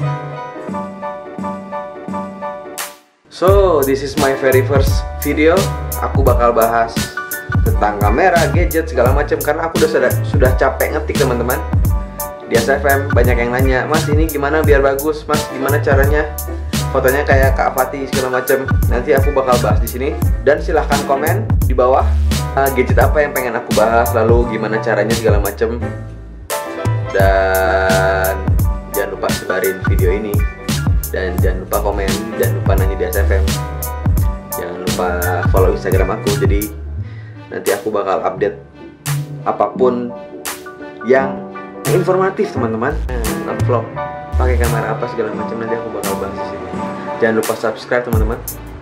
So, this is my very first video. Aku bakal bahas tentang kamera, gadget, segala macam karena aku sudah capek ngetik, teman-teman. Di SFM banyak yang nanya, "Mas, ini gimana biar bagus? Mas, gimana caranya fotonya kayak Kak Fatih segala macam?" Nanti aku bakal bahas di sini, dan silahkan komen di bawah gadget apa yang pengen aku bahas, lalu gimana caranya segala macam. Dan jangan lupa sebarin video ini, dan jangan lupa komen, jangan lupa nanya di SFM, jangan lupa follow Instagram aku. Jadi nanti aku bakal update apapun yang informatif, teman-teman. Vlog pakai kamera apa segala macam, nanti aku bakal bahas di sini. Jangan lupa subscribe, teman-teman.